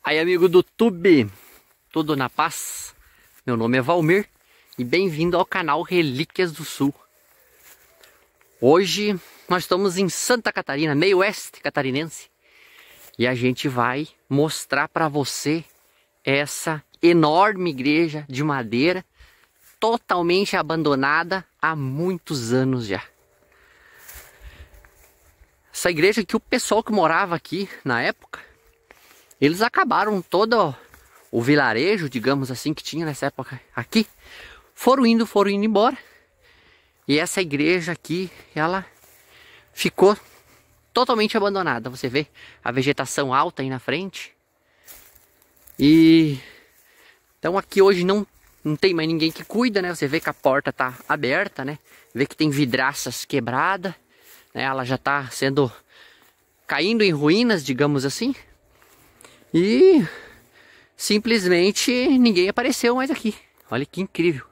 Aí, amigo do Tube, tudo na paz? Meu nome é Valmir e bem-vindo ao canal Relíquias do Sul. Hoje nós estamos em Santa Catarina, meio oeste catarinense, e a gente vai mostrar para você essa enorme igreja de madeira totalmente abandonada há muitos anos já. Essa igreja aqui, o pessoal que morava aqui na época, eles acabaram todo o vilarejo, digamos assim, que tinha nessa época aqui. Foram indo embora. E essa igreja aqui, ela ficou totalmente abandonada. Você vê a vegetação alta aí na frente. E então aqui hoje não tem mais ninguém que cuida, né? Você vê que a porta tá aberta, né? Vê que tem vidraças quebradas, né? Ela já tá sendo caindo em ruínas, digamos assim. E simplesmente ninguém apareceu mais aqui. Olha que incrível.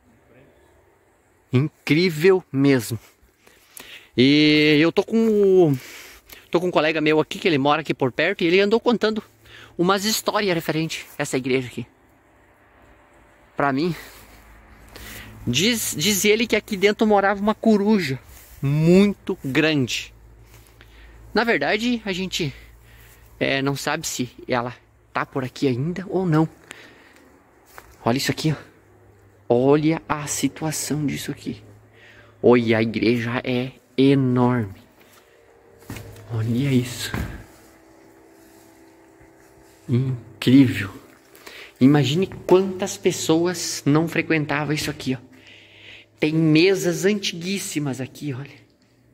Incrível mesmo. E eu tô com um colega meu aqui, que ele mora aqui por perto, e ele andou contando umas histórias referentes a essa igreja aqui. Pra mim, diz ele que aqui dentro morava uma coruja muito grande. Na verdade, a gente não sabe se ela tá por aqui ainda ou não. Olha isso aqui, ó. Olha a situação disso aqui. Olha, a igreja é enorme. Olha isso. Incrível. Imagine quantas pessoas não frequentavam isso aqui, ó. Tem mesas antiguíssimas aqui, olha.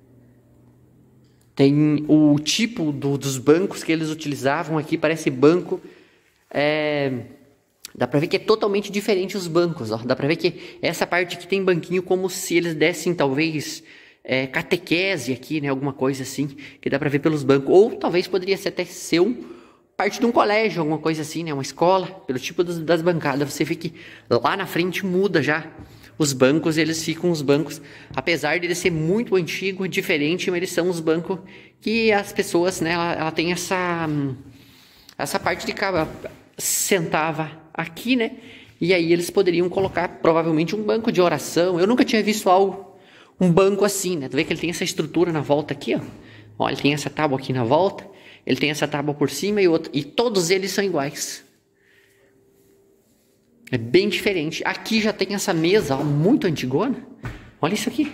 Tem o tipo dos bancos que eles utilizavam aqui, parece banco. Dá pra ver que é totalmente diferente os bancos, ó. Dá pra ver que essa parte aqui tem banquinho como se eles dessem talvez catequese aqui, né? Alguma coisa assim, que dá pra ver pelos bancos. Ou talvez poderia até ser parte de um colégio, alguma coisa assim, né? Uma escola, pelo tipo das bancadas. Você vê que lá na frente muda já. Os bancos, eles ficam os bancos, apesar de ele ser muito antigo, diferente, mas eles são os bancos que as pessoas, né, ela tem essa parte de cá, sentava aqui, né, e aí eles poderiam colocar provavelmente um banco de oração. Eu nunca tinha visto um banco assim, né, tu vê que ele tem essa estrutura na volta aqui, ó, olha, ele tem essa tábua aqui na volta, ele tem essa tábua por cima e todos eles são iguais. É bem diferente. Aqui já tem essa mesa, ó, muito antigona. Olha isso aqui.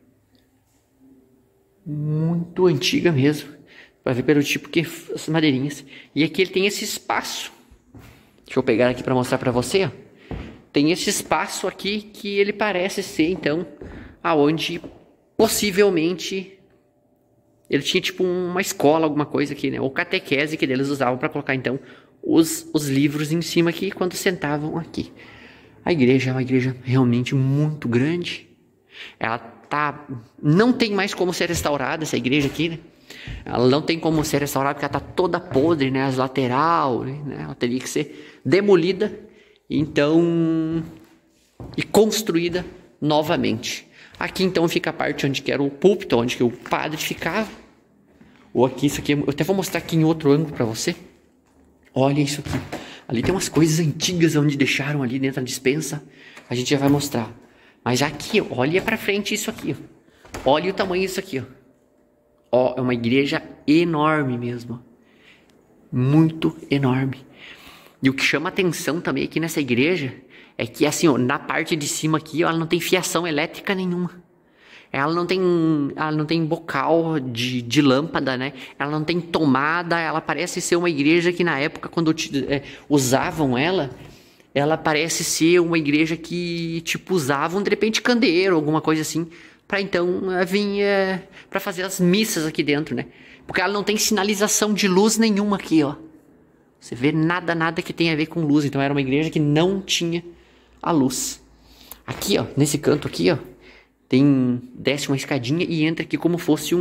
Muito antiga mesmo. Vai ver pelo tipo que as madeirinhas. E aqui ele tem esse espaço. Deixa eu pegar aqui para mostrar para você, ó. Tem esse espaço aqui que ele parece ser, então, aonde possivelmente ele tinha tipo uma escola, alguma coisa aqui, né? Ou catequese que eles usavam para colocar, então, os livros em cima aqui quando sentavam aqui. A igreja é uma igreja realmente muito grande. Ela não tem mais como ser restaurada, essa igreja aqui, né? Ela não tem como ser restaurada porque ela está toda podre, né? As lateral, né? Ela teria que ser demolida, então, e construída novamente. Aqui então fica a parte onde que era o púlpito, onde que o padre ficava. Ou aqui, isso aqui, eu até vou mostrar aqui em outro ângulo para você. Olha isso aqui. Ali tem umas coisas antigas onde deixaram ali dentro da despensa. A gente já vai mostrar. Mas aqui, olha pra frente isso aqui. Ó. Olha o tamanho disso aqui. Ó, é uma igreja enorme mesmo. Muito enorme. E o que chama atenção também aqui nessa igreja é que assim, ó, na parte de cima aqui, ó, ela não tem fiação elétrica nenhuma. Ela não tem bocal de lâmpada, né? Ela não tem tomada. Ela parece ser uma igreja que na época, quando usavam ela parece ser uma igreja que, tipo, usavam de repente candeeiro, alguma coisa assim, para então vir para fazer as missas aqui dentro, né? Porque ela não tem sinalização de luz nenhuma aqui, ó. Você vê nada que tenha a ver com luz. Então era uma igreja que não tinha a luz. Aqui, ó, nesse canto aqui, ó, desce uma escadinha e entra aqui como fosse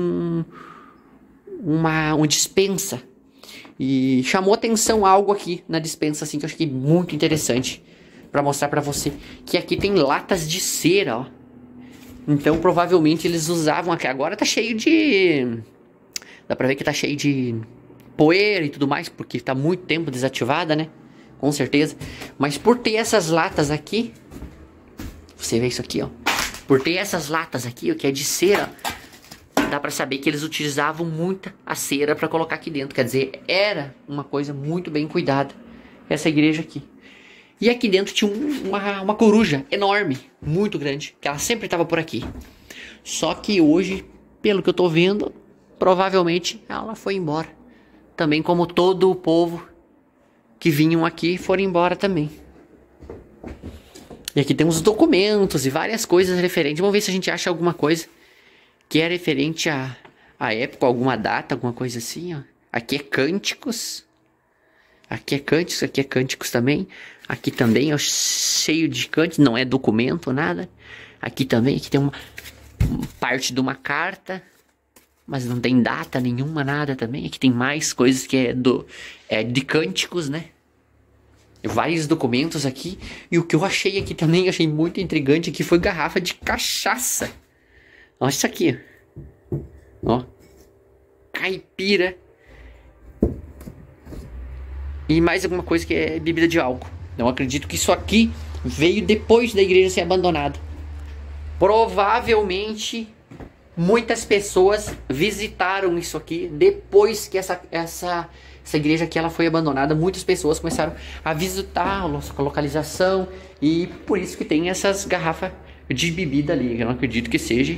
uma dispensa. E chamou atenção algo aqui na dispensa, assim, que eu achei muito interessante para mostrar para você. Que aqui tem latas de cera, ó. Então provavelmente eles usavam aqui. Agora tá cheio de... Dá pra ver que tá cheio de poeira e tudo mais, porque tá muito tempo desativada, né? Com certeza. Mas por ter essas latas aqui, você vê isso aqui, ó. Por ter essas latas aqui, ó, que é de cera, dá pra saber que eles utilizavam muita a cera pra colocar aqui dentro. Quer dizer, era uma coisa muito bem cuidada, essa igreja aqui. E aqui dentro tinha uma coruja enorme, muito grande, que ela sempre estava por aqui. Só que hoje, pelo que eu tô vendo, provavelmente ela foi embora. Também como todo o povo que vinham aqui foram embora também. E aqui tem uns documentos e várias coisas referentes. Vamos ver se a gente acha alguma coisa que é referente à época, alguma data, alguma coisa assim, ó. Aqui é cânticos. Aqui é cânticos também. Aqui também, ó, cheio de cânticos, não é documento, nada. Aqui também, aqui tem uma parte de uma carta, mas não tem data nenhuma, nada também. Aqui tem mais coisas que é de cânticos, né? Vários documentos aqui. E o que eu achei aqui também, achei muito intrigante, aqui foi garrafa de cachaça. Olha isso aqui, ó. Caipira. E mais alguma coisa que é bebida de álcool. Então acredito que isso aqui veio depois da igreja ser abandonada. Provavelmente muitas pessoas visitaram isso aqui depois que essa igreja aqui ela foi abandonada. Muitas pessoas começaram a visitar a localização e por isso que tem essas garrafas de bebida ali. Eu não acredito que seja,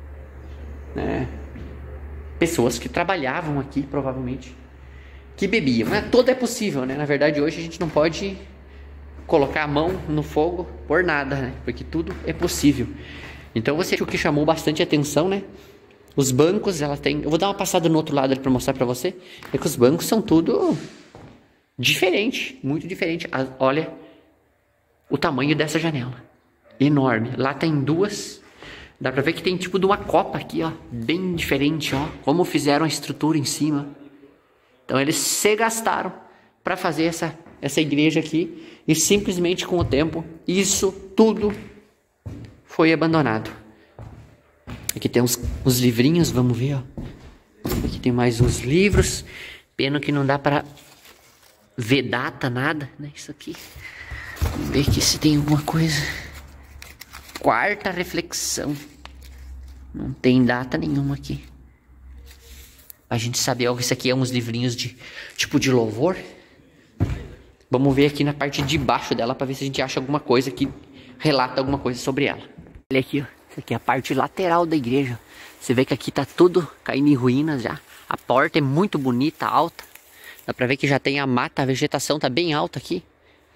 né, pessoas que trabalhavam aqui, provavelmente, que bebiam. Mas tudo é possível, né? Na verdade, hoje a gente não pode colocar a mão no fogo por nada, né? Porque tudo é possível. Então você o que chamou bastante atenção, né? Os bancos, ela tem... Eu vou dar uma passada no outro lado ali para mostrar para você. É que os bancos são tudo diferente, muito diferente. Olha o tamanho dessa janela. Enorme. Lá tem duas. Dá pra ver que tem tipo de uma copa aqui, ó. Bem diferente, ó. Como fizeram a estrutura em cima. Então eles se gastaram para fazer essa igreja aqui. E simplesmente com o tempo, isso tudo foi abandonado. Aqui tem uns livrinhos, vamos ver, ó. Aqui tem mais uns livros. Pena que não dá para ver data, nada, né? Isso aqui. Vamos ver aqui se tem alguma coisa. Quarta reflexão. Não tem data nenhuma aqui. A gente sabe, ó, isso aqui é uns livrinhos de tipo de louvor. Vamos ver aqui na parte de baixo dela para ver se a gente acha alguma coisa que relata alguma coisa sobre ela. Olha aqui, ó. Isso aqui é a parte lateral da igreja. Você vê que aqui tá tudo caindo em ruínas já. A porta é muito bonita, alta. Dá pra ver que já tem a mata, a vegetação tá bem alta aqui.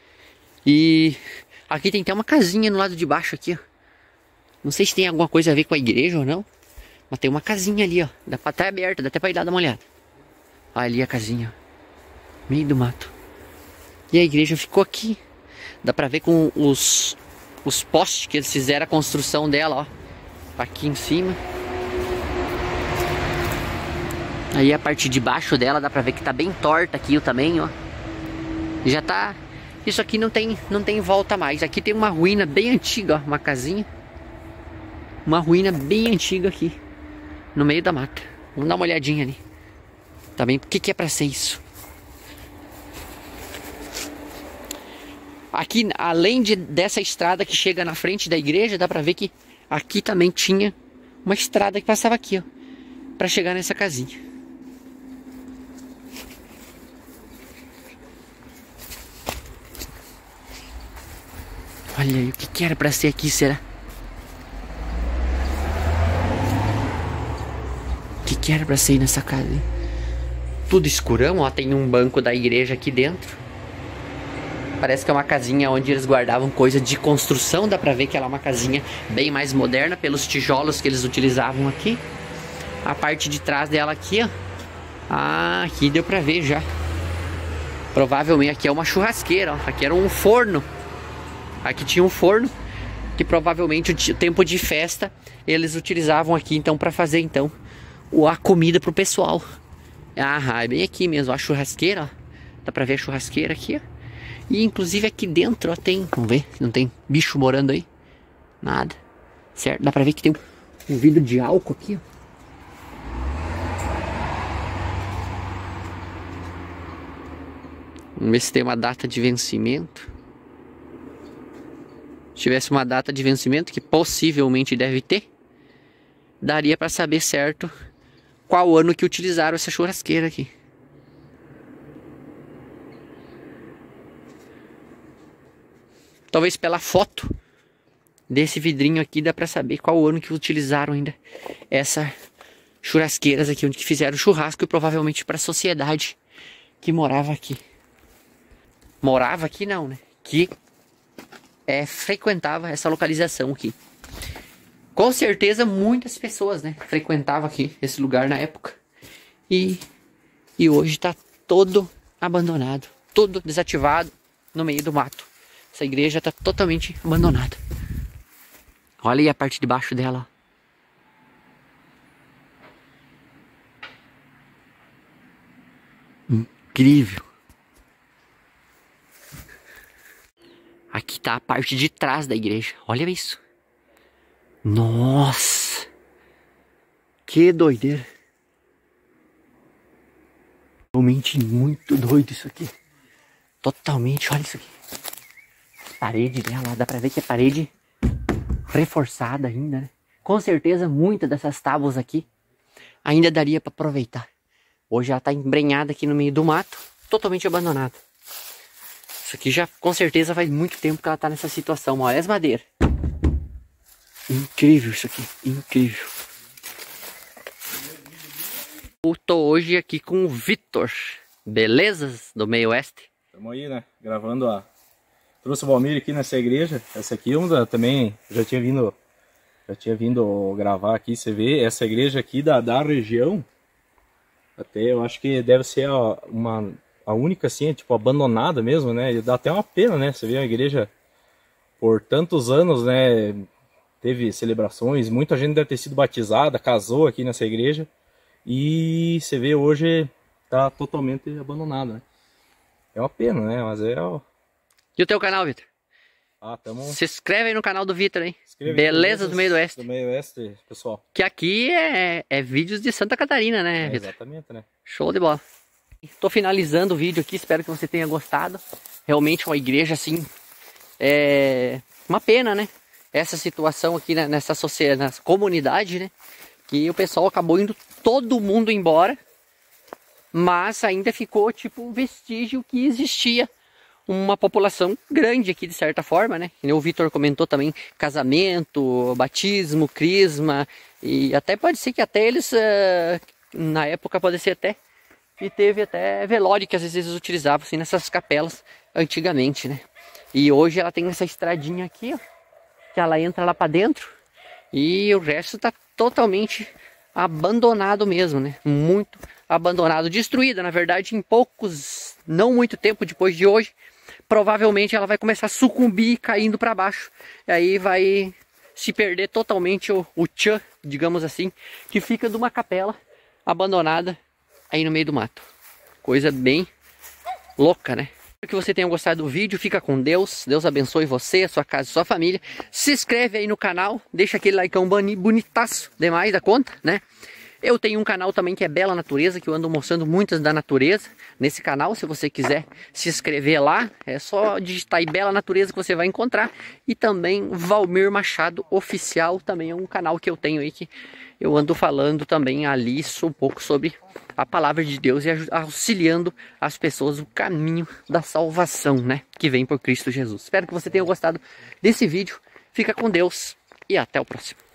E aqui tem até uma casinha no lado de baixo aqui, ó. Não sei se tem alguma coisa a ver com a igreja ou não. Mas tem uma casinha ali, ó. Dá pra estar aberta, dá até pra ir lá dar uma olhada. Olha ali a casinha, ó. Meio do mato. E a igreja ficou aqui. Dá pra ver com os postes que eles fizeram a construção dela, ó. Aqui em cima. Aí a parte de baixo dela dá pra ver que tá bem torta aqui também, ó. Já tá... Isso aqui não tem volta mais. Aqui tem uma ruína bem antiga, ó. Uma casinha. Uma ruína bem antiga aqui. No meio da mata. Vamos dar uma olhadinha ali. Também, o que é pra ser isso? Aqui, além dessa estrada que chega na frente da igreja, dá pra ver que aqui também tinha uma estrada que passava aqui, ó, pra chegar nessa casinha. Olha aí, o que era pra ser aqui, será? O que era pra ser nessa casa, hein? Tudo escurão, ó, tem um banco da igreja aqui dentro. Parece que é uma casinha onde eles guardavam coisa de construção. Dá pra ver que ela é uma casinha bem mais moderna pelos tijolos que eles utilizavam aqui. A parte de trás dela aqui, ó. Ah, aqui deu pra ver já. Provavelmente aqui é uma churrasqueira, ó. Aqui era um forno. Aqui tinha um forno que provavelmente o tempo de festa eles utilizavam aqui então pra fazer então a comida pro pessoal. Ah, é bem aqui mesmo, a churrasqueira, ó. Dá pra ver a churrasqueira aqui, ó. E inclusive aqui dentro, ó, tem... Vamos ver se não tem bicho morando aí. Nada. Certo? Dá pra ver que tem um vidro de álcool aqui, ó. Vamos ver se tem uma data de vencimento. Se tivesse uma data de vencimento, que possivelmente deve ter, daria para saber certo qual ano que utilizaram essa churrasqueira aqui. Talvez pela foto desse vidrinho aqui dá para saber qual ano que utilizaram ainda essa churrasqueiras aqui, onde fizeram o churrasco, e provavelmente para a sociedade que morava aqui. Morava aqui não, né? Que frequentava essa localização aqui. Com certeza muitas pessoas, né, frequentavam aqui esse lugar na época. E hoje está todo abandonado, todo desativado no meio do mato. Essa igreja está totalmente abandonada. Olha aí a parte de baixo dela. Incrível. Aqui tá a parte de trás da igreja. Olha isso. Nossa. Que doideira. Realmente muito doido isso aqui. Totalmente, olha isso aqui. A parede dela, dá pra ver que é parede reforçada ainda, né? Com certeza muitas dessas tábuas aqui ainda daria pra aproveitar. Hoje ela tá embrenhada aqui no meio do mato, totalmente abandonada. Isso aqui já com certeza faz muito tempo que ela tá nessa situação. Olha as madeiras. Incrível isso aqui, incrível. Eu tô hoje aqui com o Vitor, belezas do Meio Oeste. Estamos aí, né, gravando a... Trouxe o Valmir aqui nessa igreja. Essa aqui também já tinha vindo gravar aqui. Você vê essa igreja aqui da região. Até eu acho que deve ser a única assim, tipo, abandonada mesmo, né? E dá até uma pena, né? Você vê a igreja por tantos anos, né? Teve celebrações, muita gente deve ter sido batizada, casou aqui nessa igreja. E você vê hoje tá totalmente abandonada, né? É uma pena, né? Mas é... E o teu canal, Vitor? Se inscreve aí no canal do Vitor, hein? Belezas do Meio Oeste. Do Meio Oeste, pessoal. Que aqui é vídeos de Santa Catarina, né, Vitor? Exatamente, né? Show de bola. Tô finalizando o vídeo aqui, espero que você tenha gostado. Realmente uma igreja assim, é uma pena, né? Essa situação aqui, né, nessa comunidade, né? Que o pessoal acabou indo todo mundo embora. Mas ainda ficou tipo um vestígio que existia uma população grande aqui de certa forma, né? O Vitor comentou também casamento, batismo, crisma, e até pode ser que até eles, na época pode ser até que teve até velório que às vezes eles utilizavam assim nessas capelas antigamente, né? E hoje ela tem essa estradinha aqui, ó, que ela entra lá para dentro e o resto tá totalmente abandonado mesmo, né? Muito abandonado, destruída, na verdade, em não muito tempo depois de hoje, provavelmente ela vai começar a sucumbir caindo para baixo. E aí vai se perder totalmente o tchan, digamos assim, que fica de uma capela abandonada aí no meio do mato. Coisa bem louca, né? Espero que você tenha gostado do vídeo, fica com Deus. Deus abençoe você, a sua casa e sua família. Se inscreve aí no canal, deixa aquele likeão bonitaço demais da conta, né? Eu tenho um canal também que é Bela Natureza, que eu ando mostrando muitas da natureza nesse canal. Se você quiser se inscrever lá, é só digitar aí Bela Natureza que você vai encontrar. E também Valmir Machado Oficial, também é um canal que eu tenho aí que eu ando falando também ali um pouco sobre a palavra de Deus e auxiliando as pessoas no caminho da salvação, né? Que vem por Cristo Jesus. Espero que você tenha gostado desse vídeo. Fica com Deus e até o próximo.